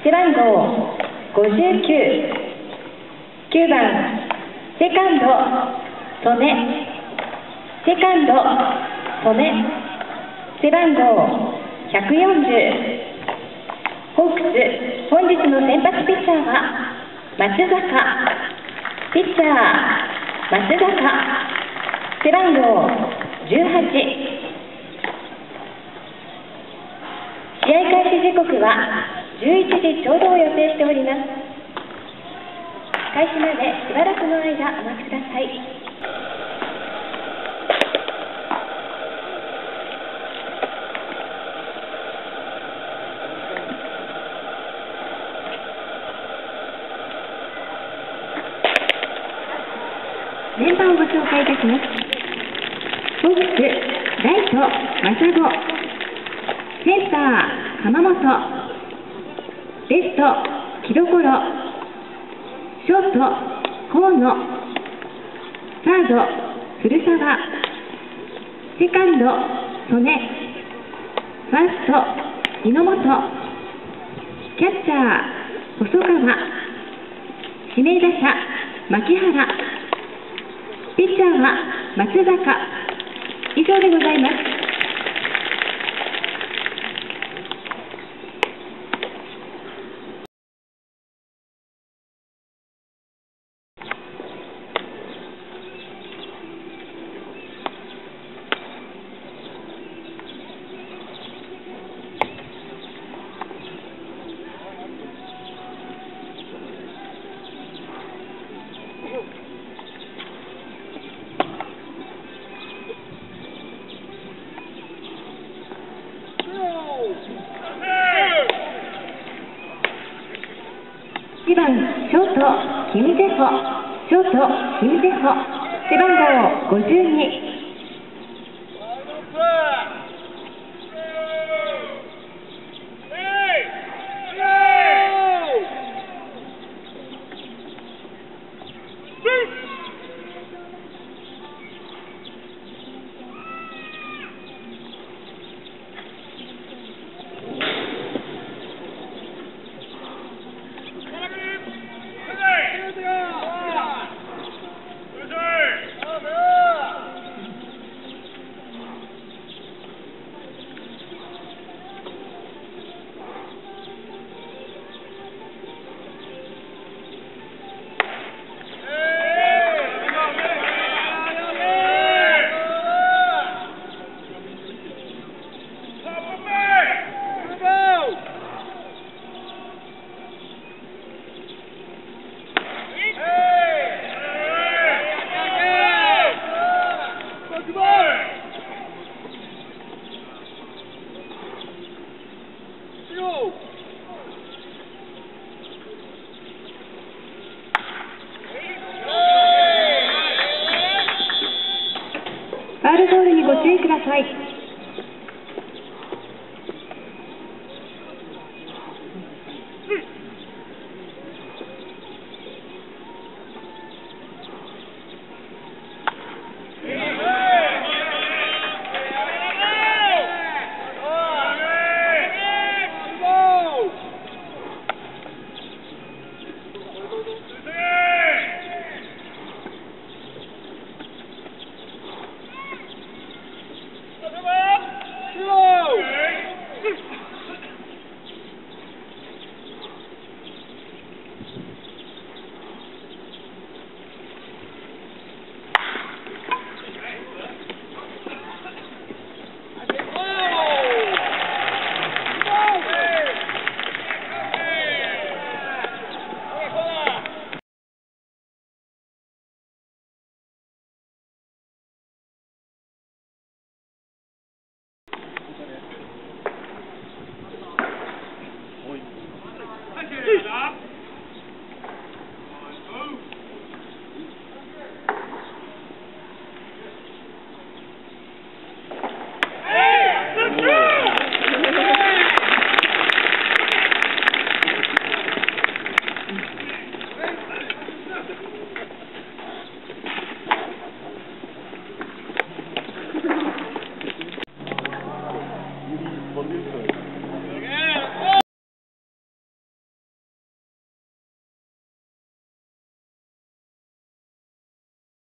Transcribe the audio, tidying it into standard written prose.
背番号59、9番セカンド曽根、セカンド曽根、背番号140。ホークス本日の先発ピッチャーは松坂、ピッチャー松坂、背番号18。試合開始時刻は11時ちょうどを予定しております。開始までしばらくの間お待ちください。メンバーをご紹介いたします。ホークスライト真砂、センター鎌本、レフト木所、ショート河野、サード古澤、セカンド曽根、ファースト猪本、キャッチャー細川、指名打者牧原、ピッチャーは松坂。以上でございます。1番ショートキムゼホ、ショートキムゼホ、背番号52。ファウルボールにご注意ください。 Stop!